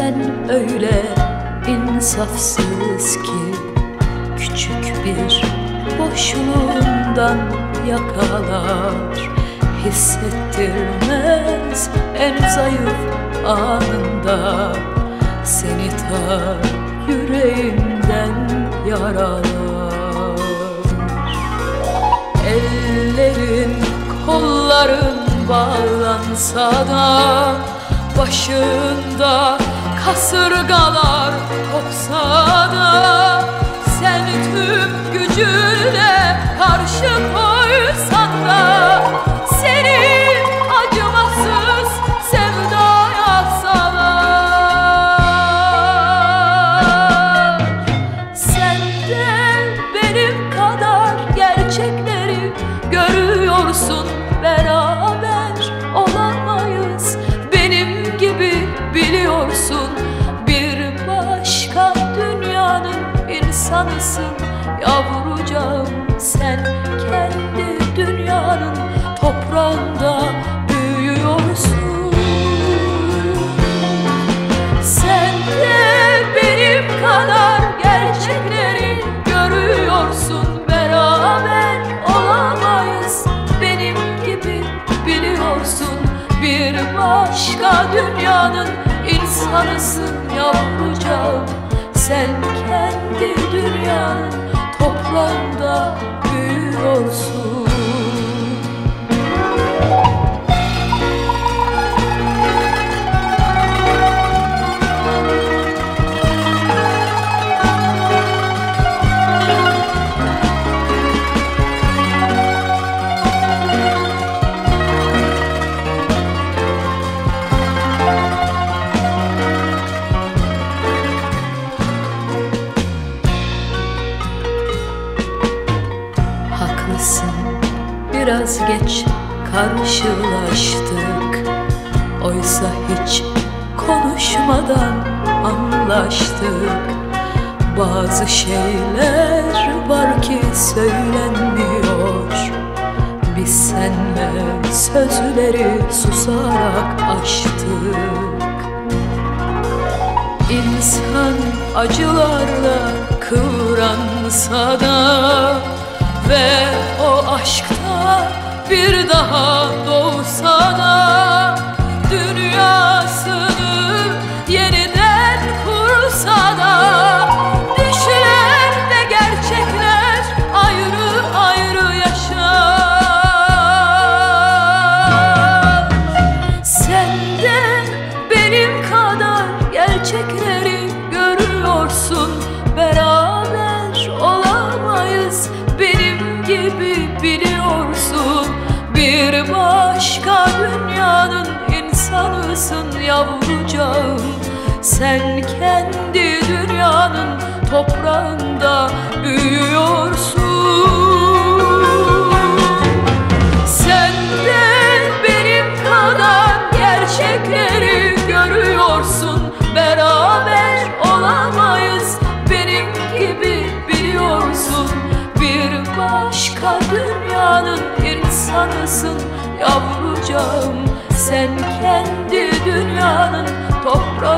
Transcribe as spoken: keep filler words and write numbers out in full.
Sen öyle insafsız ki küçük bir boşluğundan yakalar, hissettirmez en zayıf anında, seni ta yüreğinden yaralar. Ellerin, kolların bağlansa da, başında kasırgalar kopsa da, sen tüm gücünle karşı koysan da, seni acımasız sevdaya salar. Sen de benim kadar gerçekleri görüyorsun, beraber olamayız benim gibi biliyorsun. Bir başka dünyanın insanısın yavrucağım, sen kendi dünyanın toprağında büyüyorsun. Sen de benim kadar gerçekleri görüyorsun, beraber olamayız benim gibi biliyorsun. Bir başka dünyanın insanısın yavrucağım, sen kendi dünyanın toprağında büyüyorsun. Biraz geç karşılaştık, oysa hiç konuşmadan anlaştık. Bazı şeyler var ki söylenmiyor, biz senle sözleri susarak aştık. İnsan acılarla kıvransa da ve o aşkta bir daha doğsa da, dünyasını yeniden kursa da, düşler ve gerçekler ayrı ayrı yaşar. Sen de benim kadar gerçekleri görüyorsun, beraber olamayız benim gibi biliyorsun. Bir başka dünyanın insanısın yavrucağım, sen kendi dünyanın toprağında büyüyorsun. Sen de benim kadar gerçekleri görüyorsun, beraber olamayız benim gibi biliyorsun. Bir başka dünyanın insanısın yavrucağım, sen kendi dünyanın toprağı